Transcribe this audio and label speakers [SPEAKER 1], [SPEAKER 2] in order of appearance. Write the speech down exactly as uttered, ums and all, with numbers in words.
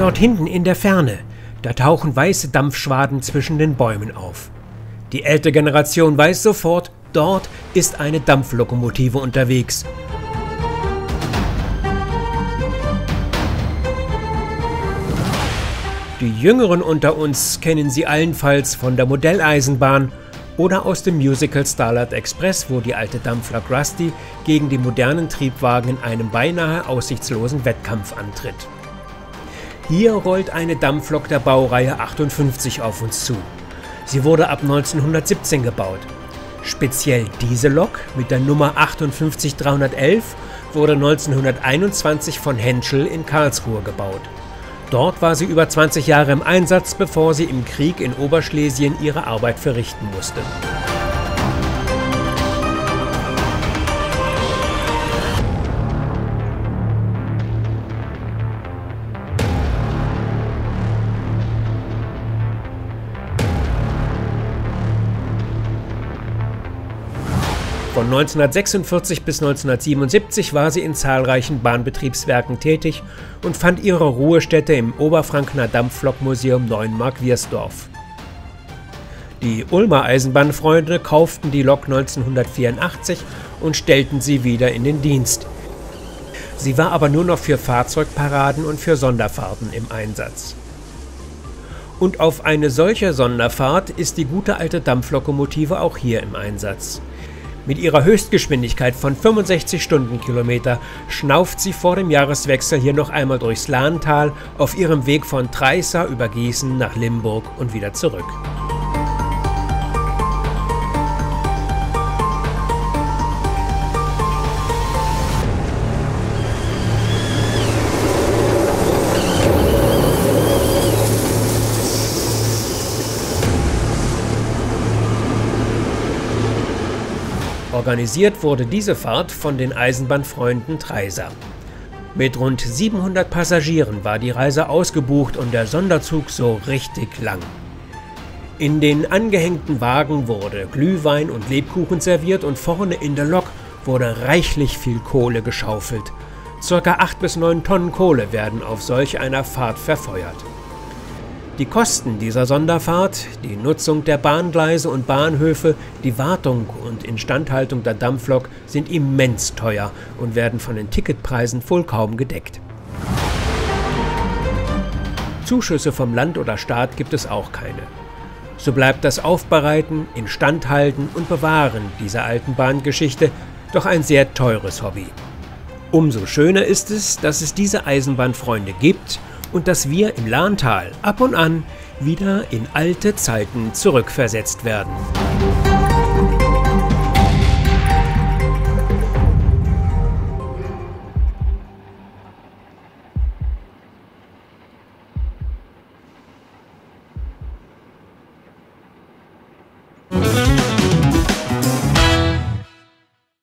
[SPEAKER 1] Dort hinten in der Ferne, da tauchen weiße Dampfschwaden zwischen den Bäumen auf. Die ältere Generation weiß sofort, dort ist eine Dampflokomotive unterwegs. Die Jüngeren unter uns kennen sie allenfalls von der Modelleisenbahn oder aus dem Musical Starlight Express, wo die alte Dampflok Rusty gegen die modernen Triebwagen in einem beinahe aussichtslosen Wettkampf antritt. Hier rollt eine Dampflok der Baureihe achtundfünfzig auf uns zu. Sie wurde ab neunzehnhundertsiebzehn gebaut. Speziell diese Lok mit der Nummer achtundfünfzig dreihundertelf wurde neunzehnhunderteinundzwanzig von Henschel in Karlsruhe gebaut. Dort war sie über zwanzig Jahre im Einsatz, bevor sie im Krieg in Oberschlesien ihre Arbeit verrichten musste. Von neunzehnhundertsechsundvierzig bis neunzehnhundertsiebenundsiebzig war sie in zahlreichen Bahnbetriebswerken tätig und fand ihre Ruhestätte im Oberfrankener Dampflokmuseum Neuenmark-Wiersdorf. Die Ulmer Eisenbahnfreunde kauften die Lok neunzehnhundertvierundachtzig und stellten sie wieder in den Dienst. Sie war aber nur noch für Fahrzeugparaden und für Sonderfahrten im Einsatz. Und auf eine solche Sonderfahrt ist die gute alte Dampflokomotive auch hier im Einsatz. Mit ihrer Höchstgeschwindigkeit von fünfundsechzig Stundenkilometer schnauft sie vor dem Jahreswechsel hier noch einmal durchs Lahntal auf ihrem Weg von Treysa über Gießen nach Limburg und wieder zurück. Organisiert wurde diese Fahrt von den Eisenbahnfreunden Treysa. Mit rund siebenhundert Passagieren war die Reise ausgebucht und der Sonderzug so richtig lang. In den angehängten Wagen wurde Glühwein und Lebkuchen serviert und vorne in der Lok wurde reichlich viel Kohle geschaufelt. Circa acht bis neun Tonnen Kohle werden auf solch einer Fahrt verfeuert. Die Kosten dieser Sonderfahrt, die Nutzung der Bahngleise und Bahnhöfe, die Wartung und Instandhaltung der Dampflok sind immens teuer und werden von den Ticketpreisen wohl kaum gedeckt. Zuschüsse vom Land oder Staat gibt es auch keine. So bleibt das Aufbereiten, Instandhalten und Bewahren dieser alten Bahngeschichte doch ein sehr teures Hobby. Umso schöner ist es, dass es diese Eisenbahnfreunde gibt und dass wir im Lahntal ab und an wieder in alte Zeiten zurückversetzt werden.